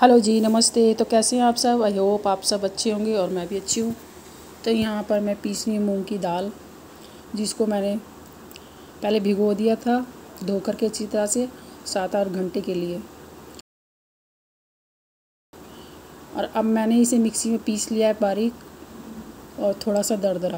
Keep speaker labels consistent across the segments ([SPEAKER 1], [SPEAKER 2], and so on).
[SPEAKER 1] Hello जी, नमस्ते। तो कैसे हैं आप सब? आई होप आप सब अच्छे होंगे और मैं भी अच्छी हूँ। तो यहाँ पर मैं पीसी मूंग की दाल, जिसको मैंने पहले भिगो दिया था धो कर के अच्छी तरह से 7-8 घंटे के लिए, और अब मैंने इसे मिक्सी में पीस लिया है बारीक और थोड़ा सा दरदरा।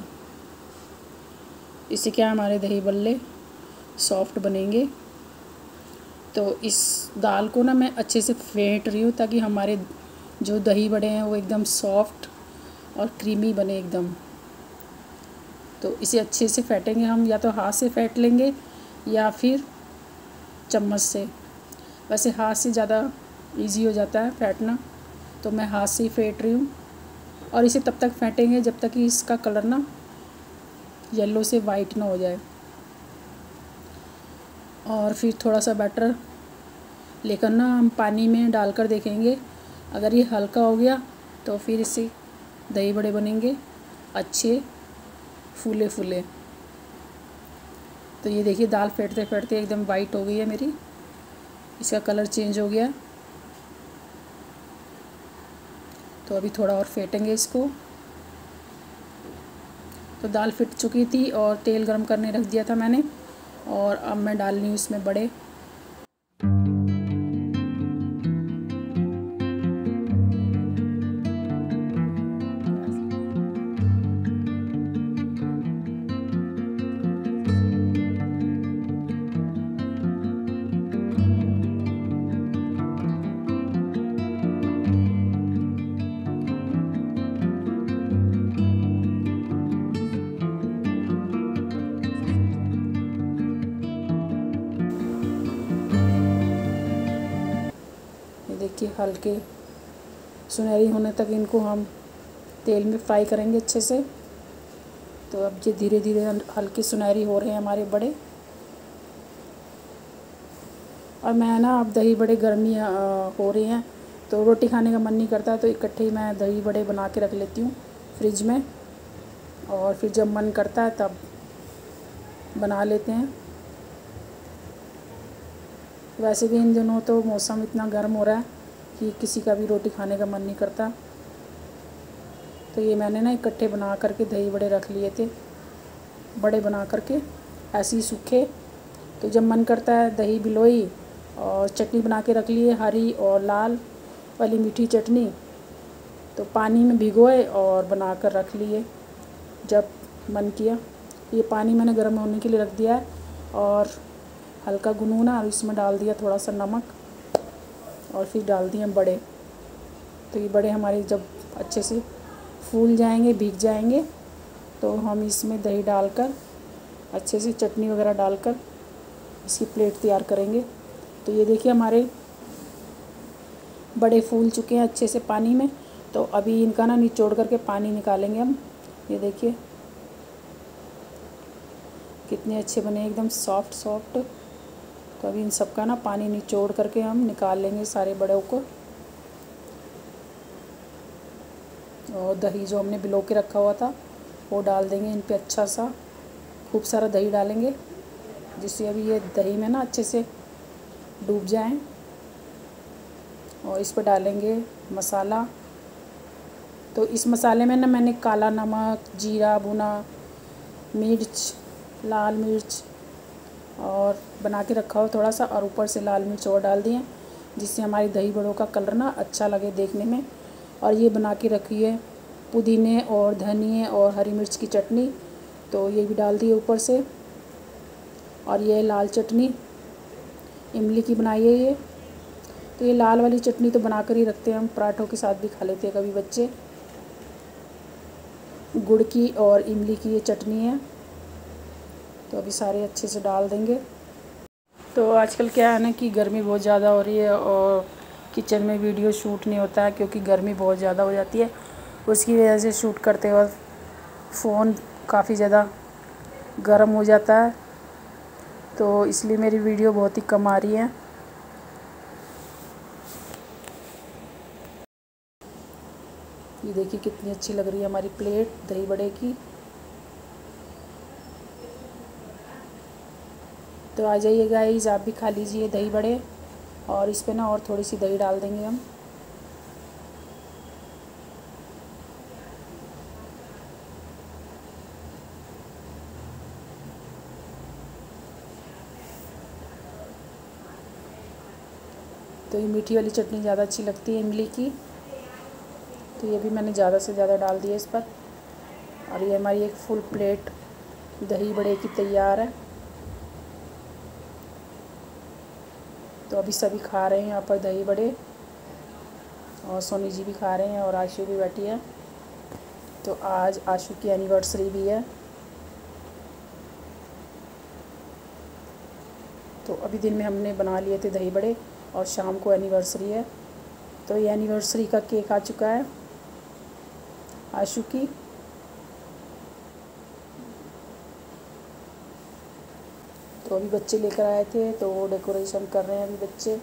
[SPEAKER 1] इससे क्या हमारे दही बल्ले सॉफ्ट बनेंगे। तो इस दाल को ना मैं अच्छे से फेंट रही हूँ ताकि हमारे जो दही बड़े हैं वो एकदम सॉफ्ट और क्रीमी बने एकदम। तो इसे अच्छे से फेंटेंगे हम, या तो हाथ से फेंट लेंगे या फिर चम्मच से। वैसे हाथ से ज़्यादा इजी हो जाता है फेंटना, तो मैं हाथ से ही फेंट रही हूँ। और इसे तब तक फेंटेंगे जब तक कि इसका कलर ना येलो से वाइट ना हो जाए। और फिर थोड़ा सा बैटर लेकर ना हम पानी में डालकर देखेंगे। अगर ये हल्का हो गया तो फिर इससे दही बड़े बनेंगे अच्छे फूले फूले। तो ये देखिए दाल फेंटते फेंटते एकदम वाइट हो गई है मेरी, इसका कलर चेंज हो गया। तो अभी थोड़ा और फेंटेंगे इसको। तो दाल फिट चुकी थी और तेल गरम करने रख दिया था मैंने, और अब मैं डाल रही हूँ इसमें बड़े। ये देखिए हल्के सुनहरी होने तक इनको हम तेल में फ्राई करेंगे अच्छे से। तो अब ये धीरे धीरे हल्के सुनहरी हो रहे हैं हमारे बड़े। और मैं ना अब दही बड़े गर्मी हो रही हैं तो रोटी खाने का मन नहीं करता, तो इकट्ठे ही मैं दही बड़े बना के रख लेती हूँ फ्रिज में, और फिर जब मन करता है तब बना लेते हैं। वैसे भी इन दिनों तो मौसम इतना गर्म हो रहा है कि किसी का भी रोटी खाने का मन नहीं करता। तो ये मैंने ना इकट्ठे बना करके दही बड़े रख लिए थे, बड़े बना करके ऐसे ही सूखे। तो जब मन करता है दही बिलोई और चटनी बना के रख लिए, हरी और लाल वाली मीठी चटनी। तो पानी में भिगोए और बना कर रख लिए जब मन किया। ये पानी मैंने गर्म होने के लिए रख दिया है, और हल्का गुनगुना, और इसमें डाल दिया थोड़ा सा नमक, और फिर डाल दिए बड़े। तो ये बड़े हमारे जब अच्छे से फूल जाएंगे, भीग जाएंगे, तो हम इसमें दही डालकर अच्छे से चटनी वगैरह डालकर इसकी प्लेट तैयार करेंगे। तो ये देखिए हमारे बड़े फूल चुके हैं अच्छे से पानी में। तो अभी इनका ना निचोड़ करके पानी निकालेंगे हम। ये देखिए कितने अच्छे बने, एकदम सॉफ्ट सॉफ्ट। तो अभी इन सबका ना पानी निचोड़ करके हम निकाल लेंगे सारे बड़ों को। और दही जो हमने भिगो के रखा हुआ था वो डाल देंगे इन पे, अच्छा सा खूब सारा दही डालेंगे, जिससे अभी ये दही में ना अच्छे से डूब जाएं। और इस पर डालेंगे मसाला। तो इस मसाले में ना मैंने काला नमक, जीरा भुना, मिर्च, लाल मिर्च और बना के रखा हो थोड़ा सा, और ऊपर से लाल मिर्च और डाल दिए, जिससे हमारी दही बड़ों का कलर ना अच्छा लगे देखने में। और ये बना के रखी है पुदीने और धनिए और हरी मिर्च की चटनी, तो ये भी डाल दिए ऊपर से। और ये लाल चटनी इमली की बनाई है ये। तो ये लाल वाली चटनी तो बना कर ही रखते हैं हम, पराठों के साथ भी खा लेते हैं कभी बच्चे। गुड़ की और इमली की ये चटनी है। तो अभी सारे अच्छे से डाल देंगे। तो आजकल क्या है ना कि गर्मी बहुत ज़्यादा हो रही है, और किचन में वीडियो शूट नहीं होता है क्योंकि गर्मी बहुत ज़्यादा हो जाती है। उसकी वजह से शूट करते वक्त फ़ोन काफ़ी ज़्यादा गर्म हो जाता है, तो इसलिए मेरी वीडियो बहुत ही कम आ रही है। ये देखिए कितनी अच्छी लग रही है हमारी प्लेट दही बड़े की। तो आ जाइए गाइस, आप भी खा लीजिए दही बड़े। और इस पे ना और थोड़ी सी दही डाल देंगे हम। तो ये मीठी वाली चटनी ज़्यादा अच्छी लगती है इमली की, तो ये भी मैंने ज़्यादा से ज़्यादा डाल दिया इस पर। और ये हमारी एक फुल प्लेट दही बड़े की तैयार है। तो अभी सभी खा रहे हैं यहाँ पर दही बड़े, और सोनी जी भी खा रहे हैं और आशु भी बैठी है। तो आज आशु की एनिवर्सरी भी है। तो अभी दिन में हमने बना लिए थे दही बड़े और शाम को एनिवर्सरी है। तो ये एनिवर्सरी का केक आ चुका है आशु की। तो अभी बच्चे लेकर आए थे तो वो डेकोरेशन कर रहे हैं अभी बच्चे।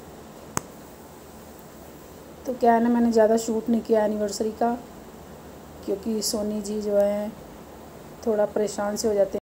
[SPEAKER 1] तो क्या है ना, मैंने ज़्यादा शूट नहीं किया एनिवर्सरी का, क्योंकि सोनी जी जो है थोड़ा परेशान से हो जाते हैं।